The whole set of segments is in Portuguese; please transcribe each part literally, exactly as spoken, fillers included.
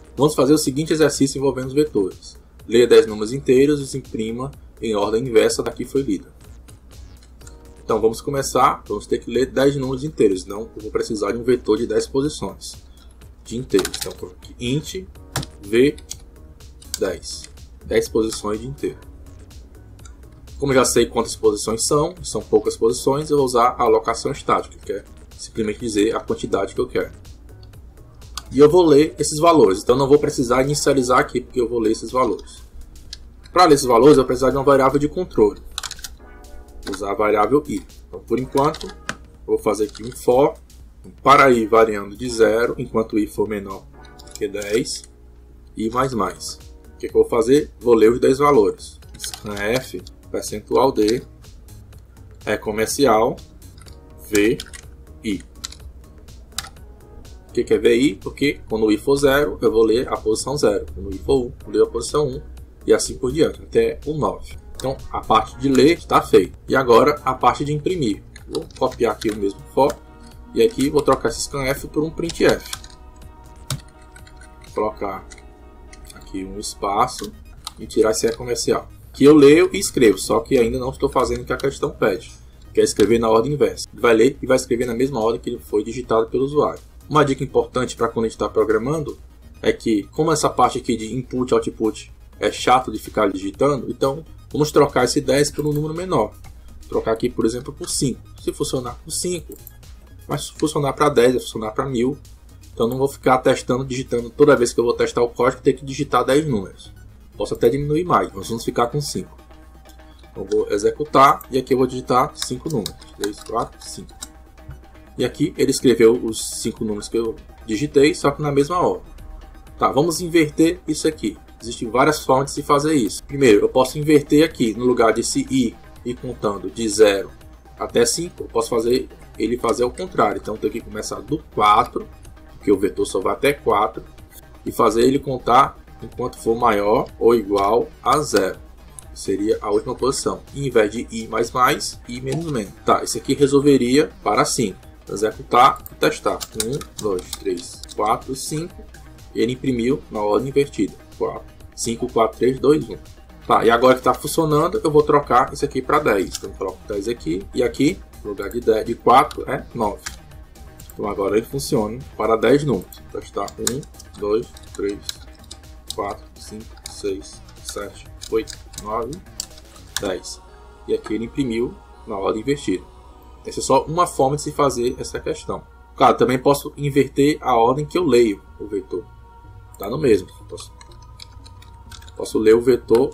Vamos fazer o seguinte exercício envolvendo os vetores. Leia dez números inteiros e os imprima em ordem inversa da que foi lida. Então vamos começar, vamos ter que ler dez números inteiros, senão eu vou precisar de um vetor de dez posições de inteiros. Então coloco aqui int v dez, dez posições de inteiro. Como eu já sei quantas posições são, são poucas posições, eu vou usar a alocação estática, que é simplesmente dizer a quantidade que eu quero. E eu vou ler esses valores, então não vou precisar inicializar aqui, porque eu vou ler esses valores. Para ler esses valores, eu vou precisar de uma variável de controle. Vou usar a variável i. Então, por enquanto, vou fazer aqui um for, para i variando de zero, enquanto i for menor que dez, e mais mais. O que, que eu vou fazer? Vou ler os dez valores. Scanf, percentual d, é comercial, vi. O que, que é vi? Porque quando o i for zero, eu vou ler a posição zero. Quando o i for um, eu vou ler a posição um. E assim por diante, até o nove. Então, a parte de ler está feita. E agora, a parte de imprimir. Vou copiar aqui o mesmo for. E aqui, vou trocar esse scanf por um printf. Vou colocar aqui um espaço e tirar esse é comercial. Que eu leio e escrevo, só que ainda não estou fazendo o que a questão pede. Que é escrever na ordem inversa. Ele vai ler e vai escrever na mesma ordem que ele foi digitado pelo usuário. Uma dica importante para quando a gente está programando é que, como essa parte aqui de input e output é chato de ficar digitando, então vamos trocar esse dez por um número menor. Vou trocar aqui, por exemplo, por cinco. Se funcionar por cinco, mas se funcionar para dez, vai funcionar para mil. Então não vou ficar testando, digitando toda vez que eu vou testar o código, ter que digitar dez números. Posso até diminuir mais, mas vamos ficar com cinco. Então vou executar e aqui eu vou digitar cinco números. três, quatro, cinco. E aqui ele escreveu os cinco números que eu digitei, só que na mesma ordem. Tá, vamos inverter isso aqui. Existem várias formas de se fazer isso. Primeiro, eu posso inverter aqui, no lugar desse i ir contando de zero até cinco, eu posso fazer ele fazer o contrário. Então eu tenho que começar do quatro, porque o vetor só vai até quatro, e fazer ele contar enquanto for maior ou igual a zero. Seria a última posição. E, em vez de i mais mais, i menos menos. Tá, isso aqui resolveria para cinco. Executar e testar. um, dois, três, quatro, cinco. E ele imprimiu na ordem invertida. quatro, cinco, quatro, três, dois, um. Tá, e agora que está funcionando, eu vou trocar isso aqui para dez. Então eu troco dez aqui e aqui, no lugar de, dez, de quatro, é nove. Então agora ele funciona para dez números. Testar um, dois, três, quatro, cinco, seis, sete, oito, nove, dez. E aqui ele imprimiu na ordem invertida. Essa é só uma forma de se fazer essa questão. Claro, também posso inverter a ordem que eu leio o vetor. Está no mesmo. Posso, posso ler o vetor.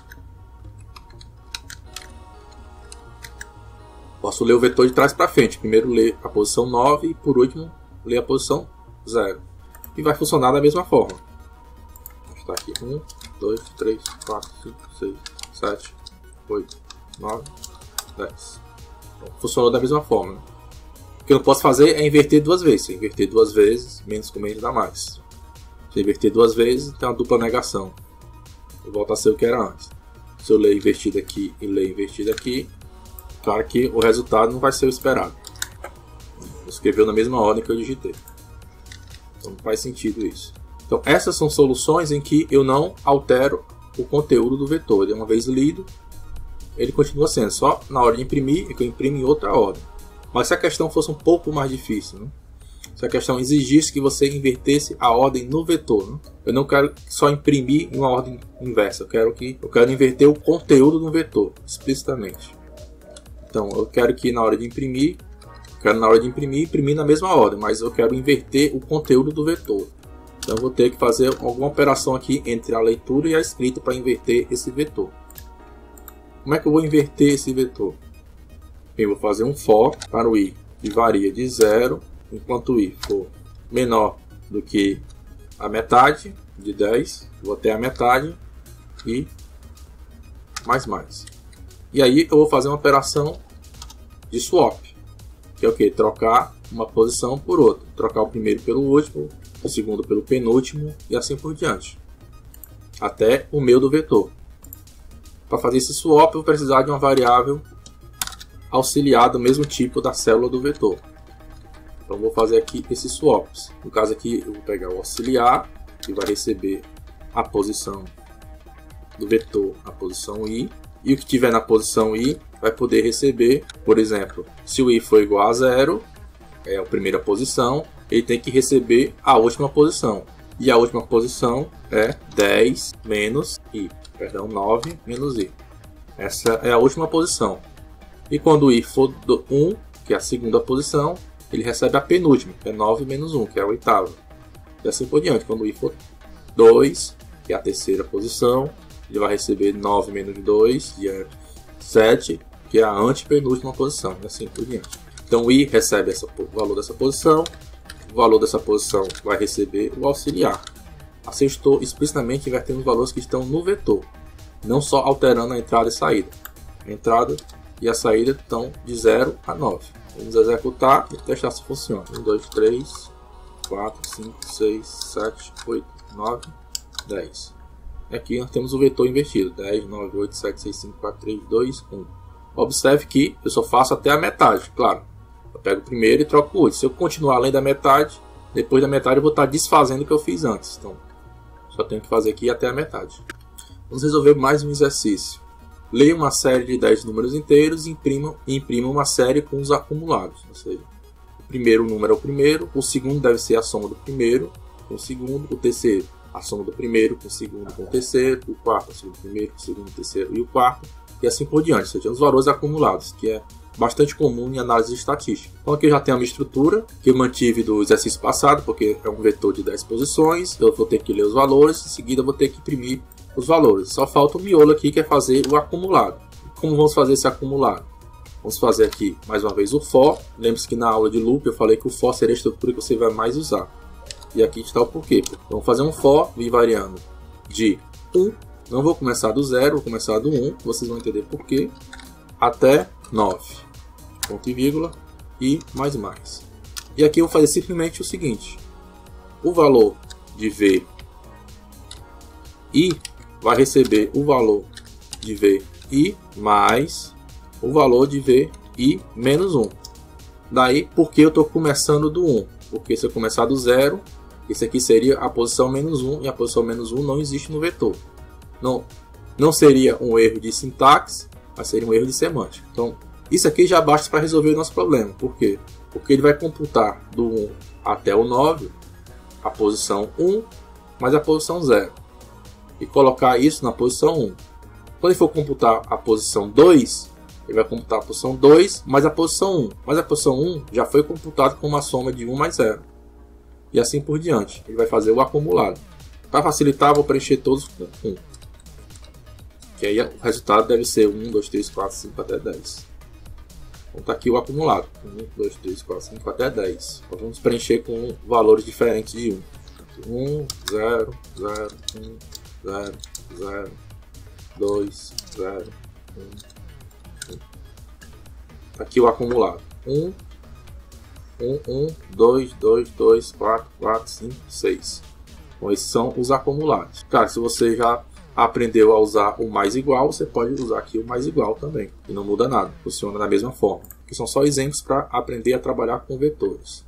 Posso ler o vetor de trás para frente. Primeiro ler a posição nove e por último ler a posição zero. E vai funcionar da mesma forma. Está aqui um, dois, três, quatro, cinco, seis, sete, oito, nove, dez. Então, funcionou da mesma forma. Né? O que eu não posso fazer é inverter duas vezes. Se eu inverter duas vezes, menos com menos dá mais. Se eu inverter duas vezes, tem uma dupla negação. Eu volto a ser o que era antes. Se eu ler invertido aqui e ler invertido aqui, claro que o resultado não vai ser o esperado. Escreveu na mesma ordem que eu digitei. Então não faz sentido isso. Então essas são soluções em que eu não altero o conteúdo do vetor. Ele, uma vez lido, ele continua sendo. Só na hora de imprimir é que eu imprimo em outra ordem. Mas se a questão fosse um pouco mais difícil, né? Se a questão exigisse que você invertesse a ordem no vetor, né? Eu não quero só imprimir em uma ordem inversa. Eu quero, que, eu quero inverter o conteúdo do vetor, explicitamente. Então eu quero que na hora de imprimir, eu quero na hora de imprimir, imprimir na mesma ordem, mas eu quero inverter o conteúdo do vetor. Então eu vou ter que fazer alguma operação aqui entre a leitura e a escrita para inverter esse vetor. Como é que eu vou inverter esse vetor? Eu vou fazer um for para o i que varia de zero, enquanto o i for menor do que a metade de dez, vou até a metade e mais mais. E aí eu vou fazer uma operação de swap, que é o que? Trocar uma posição por outra. Trocar o primeiro pelo último, o segundo pelo penúltimo e assim por diante. Até o meio do vetor. Para fazer esse swap eu vou precisar de uma variável auxiliar do mesmo tipo da célula do vetor. Então vou fazer aqui esses swaps. No caso aqui eu vou pegar o auxiliar que vai receber a posição do vetor, a posição i, e o que tiver na posição i vai poder receber, por exemplo, se o i for igual a zero, é a primeira posição, ele tem que receber a última posição. E a última posição é dez menos i, perdão, nove menos i. Essa é a última posição. E quando o i for um, que é a segunda posição, ele recebe a penúltima, que é nove menos um, que é a oitava. E assim por diante. Quando o i for dois, que é a terceira posição, ele vai receber nove menos dois, que é sete, que é a antepenúltima posição. E assim por diante. Então o i recebe essa, o valor dessa posição, o valor dessa posição vai receber o auxiliar. Assim eu estou explicitamente invertendo os valores que estão no vetor, não só alterando a entrada e saída. A entrada e a saída estão de zero a nove. Vamos executar e testar se funciona. um, dois, três, quatro, cinco, seis, sete, oito, nove, dez. Aqui nós temos o vetor invertido. dez, nove, oito, sete, seis, cinco, quatro, três, dois, um. Observe que eu só faço até a metade, claro. Eu pego o primeiro e troco o outro. Se eu continuar além da metade, depois da metade eu vou estar desfazendo o que eu fiz antes. Então, só tenho que fazer aqui até a metade. Vamos resolver mais um exercício. Leia uma série de dez números inteiros e imprima, imprima uma série com os acumulados. Ou seja, o primeiro número é o primeiro, o segundo deve ser a soma do primeiro com o segundo, o terceiro a soma do primeiro com o segundo com o terceiro, o quarto a soma do primeiro com o segundo, o terceiro e o quarto, e assim por diante. Ou seja, os valores acumulados, que é bastante comum em análise estatística. Então aqui eu já tenho a minha estrutura, que eu mantive do exercício passado, porque é um vetor de dez posições, eu vou ter que ler os valores, em seguida eu vou ter que imprimir os valores. Só falta o miolo aqui, que é fazer o acumulado. Como vamos fazer esse acumulado? Vamos fazer aqui, mais uma vez, o for. Lembre-se que na aula de loop eu falei que o for seria a estrutura que você vai mais usar. E aqui está o porquê. Então, vamos fazer um for variando de um, não vou começar do zero, vou começar do um, vocês vão entender porquê, até nove, ponto e vírgula, e mais mais. E aqui eu vou fazer simplesmente o seguinte, o valor de v i vai receber o valor de v i mais o valor de v i menos um. Daí, porque eu estou começando do um? Porque se eu começar do zero, esse aqui seria a posição menos um, e a posição menos um não existe no vetor. Não, não seria um erro de sintaxe, mas seria um erro de semântica. Então, isso aqui já basta para resolver o nosso problema. Por quê? Porque ele vai computar do um até o nove a posição um mais a posição zero. E colocar isso na posição um. Quando ele for computar a posição dois, ele vai computar a posição dois mais a posição um. Mas a posição um já foi computada com uma soma de um mais zero. E assim por diante. Ele vai fazer o acumulado. Para facilitar, vou preencher todos com um. Que aí o resultado deve ser um, dois, três, quatro, cinco até dez. Então está aqui o acumulado. um, dois, três, quatro, cinco até dez. Então, vamos preencher com valores diferentes de um. um, zero, zero, um, zero, zero, dois, zero, um, um. Aqui o acumulado. um, um, um, dois, dois, dois, quatro, quatro, cinco, seis. Então esses são os acumulados. Cara, se você já aprendeu a usar o mais igual, você pode usar aqui o mais igual também. E não muda nada. Funciona da mesma forma. Que são só exemplos para aprender a trabalhar com vetores.